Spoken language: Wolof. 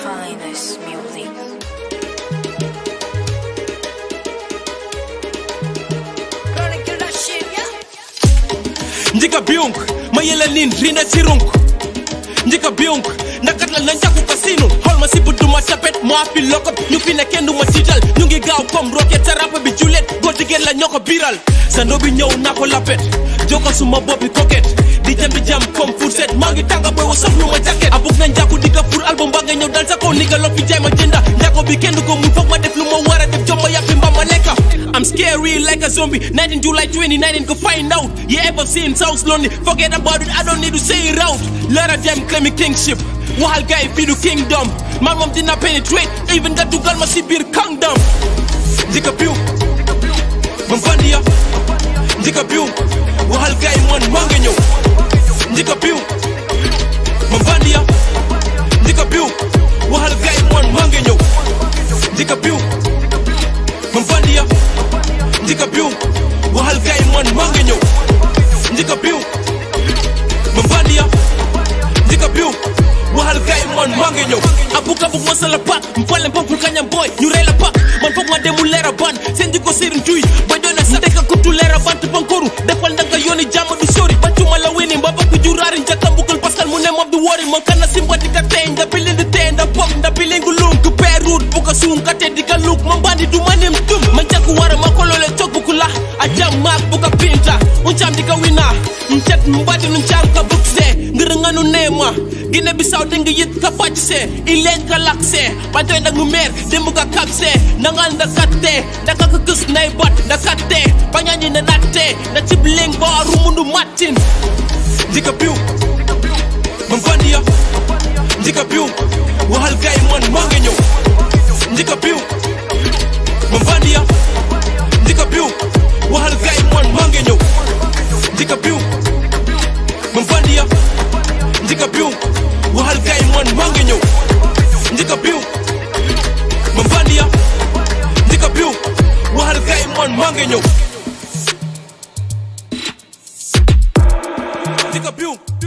finest music. NJIKA BIWUNK mayelanin rinda sirunk NJIKA BIWUNK ndakat la nanjaku kasino hol ma si buddu ma tapet mo api lokop ñu fi ne kenn du ma tiital ñu ngi gaaw comme rocket sa rap bi julet góor jigéen la ñoo ko biral sa ndo bi ñëw naa ko lapet joko suma boppi coquette di jam comme fourchette maa ngi tànga boy wa saf lu ma jacket abuk na njàkku di ka pour album ba nga ñëw dal sa kaw ni nga lo fi jaay ma jënda njàkko bi kenn du ko mun foog ma def lu ma war a def jom ma yàppi mba ma lekka I'm scary like a zombie 19 July 2019 go find out you ever seen South Lonely forget about it I don't need to say it out lot of them claiming kingship waxal guy fii du kingdom man moom dina penetrate even nga dugal ma si biir kingdom NJIKA BIWUNK man bandiya NJIKA BIWUNK waxal guy man maa ngi ñëw NJIKA BIWUNK man bandiya NJIKA BIWUNK waxal guy man maa ngi ñëw NJIKA BIWUNK man bandiya NJIKA BIWUNK waxal guy man maa ngi ñëw NJIKA BIWUNK man bandiya NJIKA BIWUNK waxal gay man maa ngi ñëw abuk masala pak mpale mpapul kanyam boy ñu rey la pak man foog ma demu leera ban seen jikko sëriñ juy ba doy na sa dëkk kutu leera ban pankoru defal ndanga yooni jàmm du sori ba cuma la wini mba bakku juraari njaka mbukul Pascal mu ne moom du wori man kana simbati ka teñ da bilin di teñ da pop da bilingu lum ku peerut bu ko suum ka te di ka luk man bandi du manim dum man jakku wara ma ko lole tok bu ku la a jam maak bu ka pinta un cham di ka wina mcet mbadi nu cham ka bukse ngir nga nu neema Gine Bissau denga yit ka pàcc see ileen ka lak see bantoy ndag nu meer dembu ka kap see nangal nda katte ndaka ka kës nay bat nda katte bañañi na natte na cibling ba rumundu matin NJIKA BIWUNK man bandiya NJIKA BIWUNK waxal gay man maa ngi ñëw NJIKA BIWUNK man bandiya NJIKA BIWUNK waxal gay man maa ngi ñëw NJIKA BIWUNK man bandiya NJIKA BIWUNK waxal gay man maa ngi ñëw NJIKA BIWUNK man bandiya NJIKA BIWUNK waxal gay man maa ngi ñëw NJIKA BIWUNK